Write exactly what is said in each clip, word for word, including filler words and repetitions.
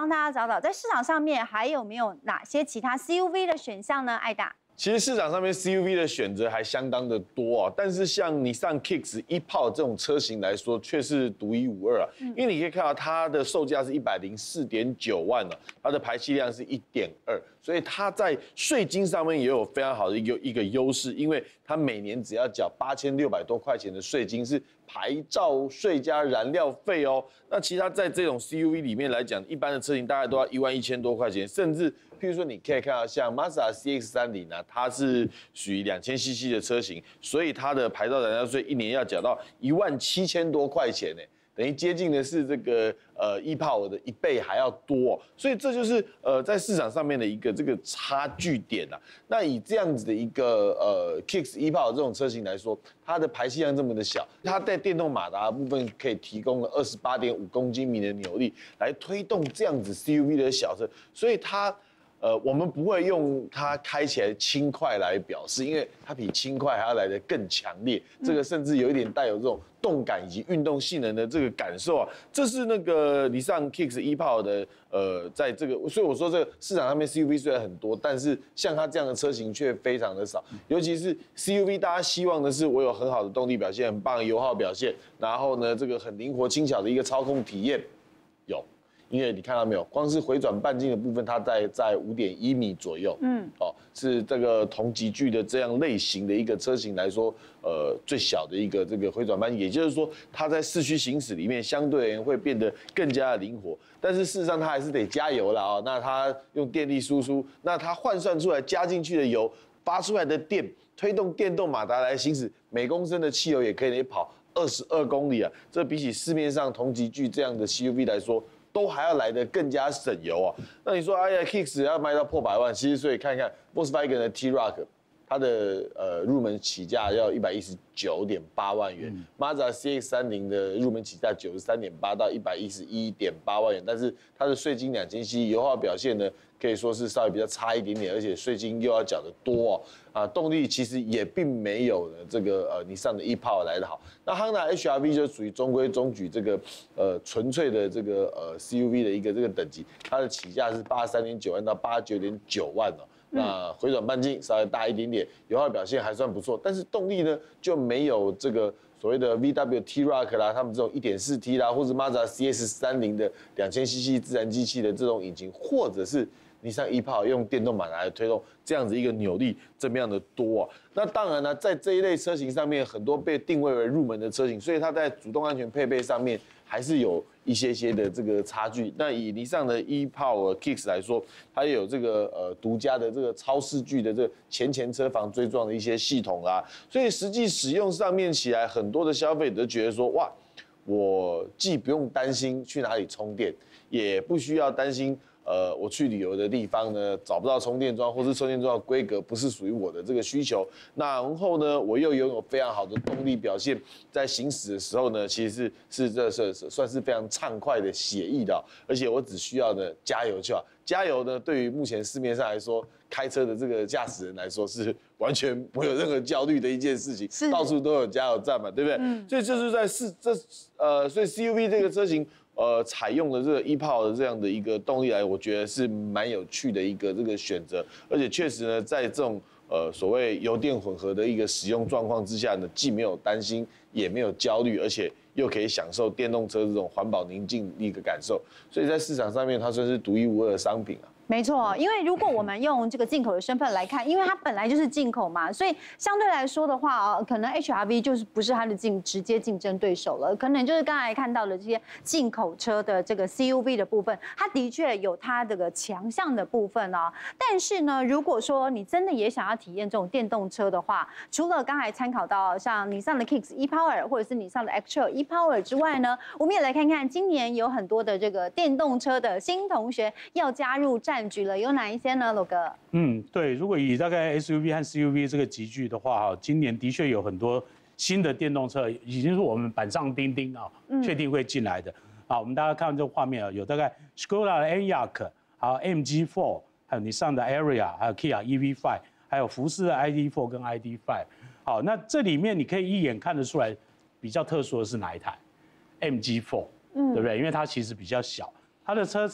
帮大家找找，在市场上面还有没有哪些其他 C U V 的选项呢？艾达。 其实市场上面 C U V 的选择还相当的多啊，但是像尼桑 Kicks 一炮这种车型来说，却是独一无二啊。因为你可以看到它的售价是一百零四点九万啊，它的排气量是一点二，所以它在税金上面也有非常好的一个一个优势，因为它每年只要缴八千六百多块钱的税金，是牌照税加燃料费哦。那其他在这种 C U V 里面来讲，一般的车型大概都要一万一千多块钱，甚至譬如说你可以看到像 Mazda C X 三十啊。 它是属于两千 C C 的车型，所以它的牌照燃料税一年要缴到一万七千多块钱呢，等于接近的是这个呃 e-Power 的一倍还要多，所以这就是呃在市场上面的一个这个差距点啊。那以这样子的一个呃 Kicks e-Power 这种车型来说，它的排气量这么的小，它在电动马达的部分可以提供了二十八点五公斤米的扭力来推动这样子 C U V 的小车，所以它。 呃，我们不会用它开起来轻快来表示，因为它比轻快还要来得更强烈。这个甚至有一点带有这种动感以及运动性能的这个感受啊。这是那个尼桑 Kicks e-Power 的呃，在这个，所以我说这个市场上面 C U V 虽然很多，但是像它这样的车型却非常的少。尤其是 C U V， 大家希望的是我有很好的动力表现，很棒的油耗表现，然后呢，这个很灵活轻巧的一个操控体验，有。 因为你看到没有，光是回转半径的部分，它在在五点一米左右，嗯，哦，是这个同级距的这样类型的一个车型来说，呃，最小的一个这个回转半径，也就是说，它在市区行驶里面相对而言会变得更加的灵活。但是事实上，它还是得加油了啊、哦。那它用电力输出，那它换算出来加进去的油发出来的电，推动电动马达来行驶，每公升的汽油也可以跑二十二公里啊。这比起市面上同级距这样的 C U V 来说， 都还要来得更加省油啊！那你说，哎呀 ，Kicks 要卖到破百万，其实所以看看 Volkswagen 的 T-Roc， 它的呃入门起价要一百一十九点八万元、嗯、，Mazda C X 三十的入门起价九十三点八到一百一十一点八万元，但是它的税金两千 C C， 油耗表现呢可以说是稍微比较差一点点，而且税金又要缴得多哦。 啊，动力其实也并没有呢这个呃尼桑的 e-Power 来得好。那 Honda H R V 就属于中规中矩这个呃纯粹的这个呃 C U V 的一个这个等级，它的起价是八十三点九万到八十九点九万哦。那回转半径稍微大一点点，油耗表现还算不错，但是动力呢就没有这个所谓的 V W T-Roc 啦，他们这种 一点四 T 啦，或者 Mazda C S 三十的两千 C C 自然机器的这种引擎，或者是 尼桑 e-Power 用电动马达来推动这样子一个扭力这么样的多啊，那当然呢，在这一类车型上面，很多被定位为入门的车型，所以它在主动安全配备上面还是有一些些的这个差距。那以尼桑的 e-Power Kicks 来说，它也有这个呃独家的这个超视距的这个前前车防追撞的一些系统啦，所以实际使用上面起来，很多的消费者都觉得说，哇，我既不用担心去哪里充电，也不需要担心。 呃，我去旅游的地方呢，找不到充电桩，或是充电桩的规格不是属于我的这个需求。那然后呢，我又拥有非常好的动力表现，在行驶的时候呢，其实是是这是算是非常畅快的、写意的、哦，而且我只需要呢加油就好。加油呢，对于目前市面上来说，开车的这个驾驶人来说是完全不会有任何焦虑的一件事情，到处都有加油站嘛，对不对？嗯、所以就是在是这呃，所以 C U V 这个车型。 呃，采用了这个 e-Power 的这样的一个动力来，我觉得是蛮有趣的一个这个选择，而且确实呢，在这种呃所谓油电混合的一个使用状况之下呢，既没有担心，也没有焦虑，而且又可以享受电动车这种环保宁静的一个感受，所以在市场上面它算是独一无二的商品啊。 没错，因为如果我们用这个进口的身份来看，因为它本来就是进口嘛，所以相对来说的话啊，可能 H R V 就是不是它的竞直接竞争对手了，可能就是刚才看到的这些进口车的这个 C U V 的部分，它的确有它这个强项的部分啊。但是呢，如果说你真的也想要体验这种电动车的话，除了刚才参考到像尼桑的 Kicks e-Power 或者是尼桑的 X-Trail e-Power 之外呢，我们也来看看今年有很多的这个电动车的新同学要加入战。 占据了有哪一些呢，罗哥？嗯， 对，如果以大概 S U V 和 C U V 这个集聚的话，哈，今年的确有很多新的电动车，已经是我们板上钉钉啊，确定会进来的。啊，我们大家看这个画面啊，有大概 Skoda 的 Enyaq， 还有 M G 四， 还有你上的 Area， 还有 Kia E V 五， 还有福斯的 I D 四 跟 I D 五。好，那这里面你可以一眼看得出来，比较特殊的是哪一台 ？M G 四， 对不对？因为它其实比较小，它的车子。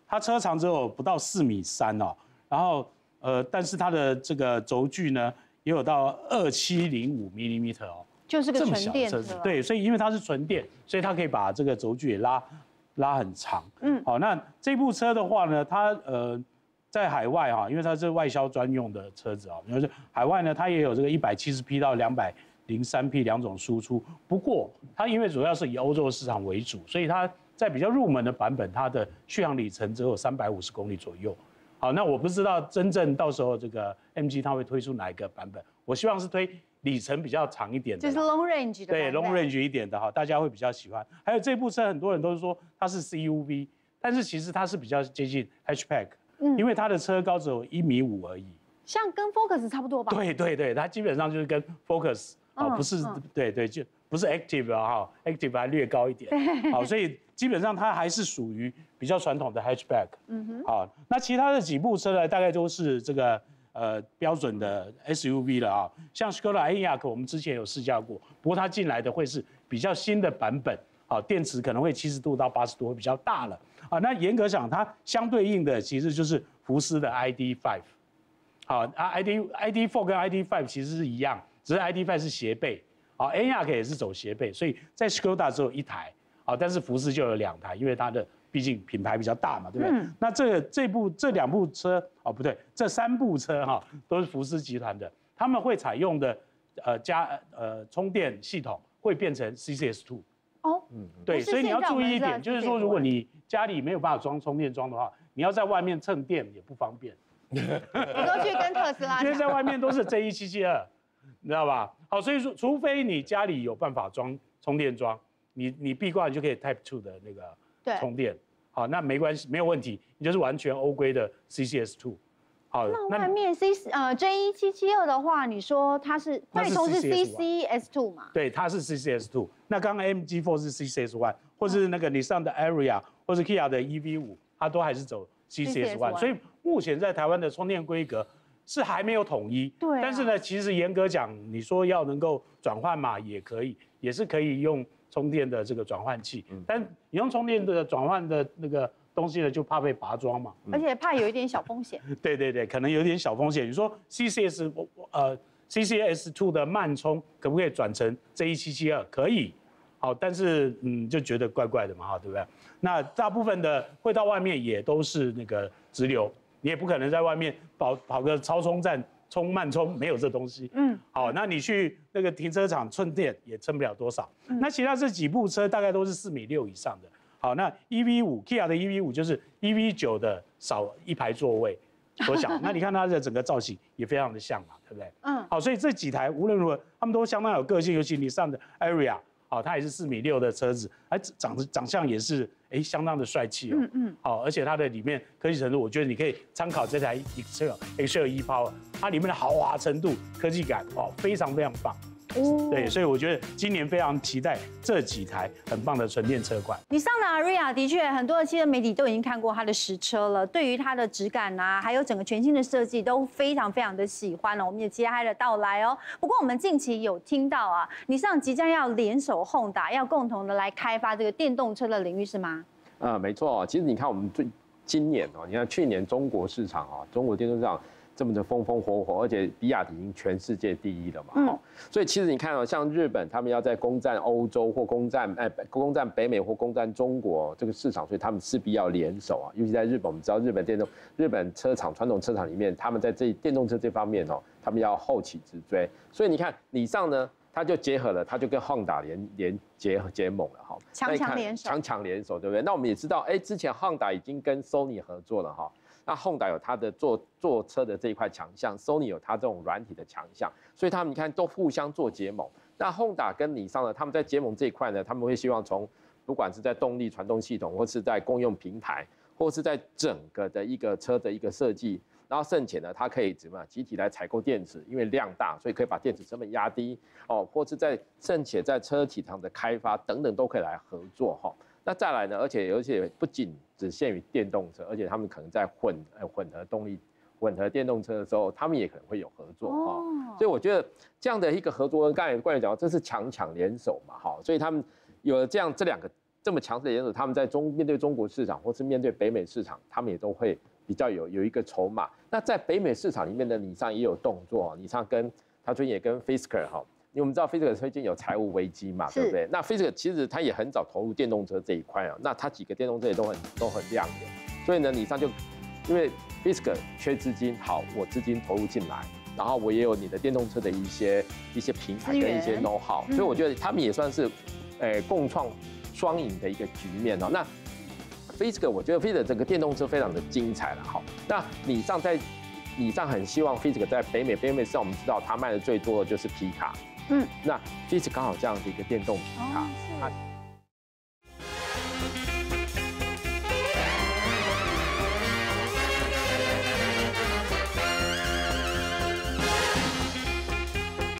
它车长只有不到四米三哦，然后呃，但是它的这个轴距呢也有到二七零五 millimeter 哦， 就是个这么纯电小的车子车， 对，所以因为它是纯电，所以它可以把这个轴距也拉拉很长。嗯，好，那这部车的话呢，它呃在海外哈，因为它是外销专用的车子啊，就是海外呢，它也有这个一百七十匹到两百零三匹两种输出。不过它因为主要是以欧洲市场为主，所以它在比较入门的版本，它的续航里程只有三百五十公里左右。好，那我不知道真正到时候这个 M G 它会推出哪一个版本，我希望是推里程比较长一点的， 就是 long range 的， 对 long range 一点的哈，大家会比较喜欢。还有这部车，很多人都是说它是 C U V， 但是其实它是比较接近 hatchback， 嗯，因为它的车高只有一米五而已， 像跟 Focus 差不多吧？ 对对对，它基本上就是跟 Focus 啊，不是，对对，就不是 Active 啊哈 ，Active 还略高一点，好，所以基本上它还是属于比较传统的 hatchback， 嗯哼，好，那其他的几部车呢，大概都是这个呃标准的 S U V 了啊，像 Skoda Enyaq 我们之前有试驾过，不过它进来的会是比较新的版本，好，电池可能会七十度到八十度会比较大了，啊，那严格讲它相对应的其实就是福斯的 I D 五， 好啊 ，I D I D 四跟 I D 五其实是一样，只是 I D 五是斜背。好 ，Enyaq 也是走斜背，所以在 Skoda 只有一台，好，但是福斯就有两台，因为它的毕竟品牌比较大嘛，对不对？嗯、那这这部这两部车，哦不对，这三部车哈都是福斯集团的，他们会采用的呃加呃充电系统会变成 C C S 二。哦，嗯，对，所以你要注意一点，就是说如果你家里没有办法装充电桩的话，你要在外面蹭电也不方便。 我都去跟特斯拉， 因为在外面都是 J 一七七二。你知道吧？好，所以说，除非你家里有办法装充电桩，你你壁挂你就可以 Type 二的那个充电，好，那没关系，没有问题，你就是完全欧规的 C C S 二。好， 那外面 C 呃 J 一七七二的话，你说它是快充是 C C S 二嘛？ 对，它是 C C S 二。那刚刚 M G 四是 C C S 一，或是那个 Nissan 的 Ariya 或是 Kia 的 E V 五，它都还是走 C C S 一。所以目前在台湾的充电规格是还没有统一， 对、啊。 但是呢，其实严格讲，你说要能够转换嘛，也可以，也是可以用充电的这个转换器。嗯、但你用充电的转换的那个东西呢，就怕被拔桩嘛， 而且怕有一点小风险。 对对对，可能有点小风险。你说 C C S 呃 C C S 二的慢充可不可以转成 J 一七七二？可以，好，但是嗯就觉得怪怪的嘛，哈，对不对？那大部分的会到外面也都是那个直流。你也不可能在外面跑跑个超充站充慢充，没有这东西。嗯，好，那你去那个停车场充电也撑不了多少。嗯、那其他这几部车大概都是四米六以上的。好，那 E V 五 Kia 的 E V 五就是 E V 九的少一排座位缩小。那你看它的整个造型也非常的像嘛，对不对？嗯，好，所以这几台无论如何，他们都相当有个性，尤其你上的 Ariya。好，它也是四米六的车子，哎，长长相也是哎相当的帅气哦。嗯嗯。好，而且它的里面科技程度，我觉得你可以参考这台 Excel Excel E-Power， 它里面的豪华程度、科技感哦，非常非常棒。哦。对，所以我觉得今年非常期待这几台很棒的纯电车款。 你上的 Ariya 的确，很多的汽车媒体都已经看过它的实车了，对于它的质感啊，还有整个全新的设计都非常非常的喜欢了。我们也期待它的到来哦。不过我们近期有听到啊，你上即将要联手 Honda， 要共同的来开发这个电动车的领域是吗？ 啊、呃，没错。其实你看我们最今年哦，你看去年中国市场啊，中国电动市场这么的风风火火，而且比亚迪已经全世界第一了嘛，嗯、所以其实你看哦，像日本他们要在攻占欧洲或攻占哎攻占北美或攻占中国这个市场，所以他们势必要联手啊。尤其在日本，我们知道日本电动日本车厂传统车厂里面，他们在这电动车这方面哦，他们要后起直追。所以你看，你上呢，它就结合了，它就跟 Honda 联联结结盟了哈， 强强联手， 强强联手，对不对？那我们也知道，哎，之前 Honda 已经跟 Sony 合作了哈。那 Honda 有它的做做车的这一块强项 ，Sony 有它这种软体的强项，所以他们你看都互相做结盟。那 Honda 跟尼桑呢，他们在结盟这一块呢，他们会希望从不管是在动力传动系统，或是在公用平台，或是在整个的一个车的一个设计，然后剩且呢，它可以怎么样集体来采购电池，因为量大，所以可以把电池成本压低哦，或是在剩且在车体上的开发等等都可以来合作哈。那再来呢，而且而且不仅只限于电动车，而且他们可能在混呃混合动力、混合电动车的时候，他们也可能会有合作哈。哦、所以我觉得这样的一个合作，刚才冠员讲，这是强强联手嘛哈。所以他们有了这样这两个这么强势的联手，他们在中面对中国市场或是面对北美市场，他们也都会比较有有一个筹码。那在北美市场里面的尼桑也有动作，尼桑跟他最近也跟 Fisker 哈，因为我们知道 Fisker 最近有财务危机嘛，对不对？那 Fisker 其实他也很早投入电动车这一块啊，那他几个电动车也都很都很亮眼，所以呢，尼桑就因为 Fisker 缺资金，好，我资金投入进来。然后我也有你的电动车的一些一些平台跟一些 know how，所以我觉得他们也算是，呃，共创双赢的一个局面哦。那 Fisker 我觉得 Fisker 整个电动车非常的精彩了哈。那你上在你上很希望 Fisker 在北美，北美市场我们知道它卖的最多的就是皮卡，嗯，那 Fisker 刚好这样的一个电动皮卡，它。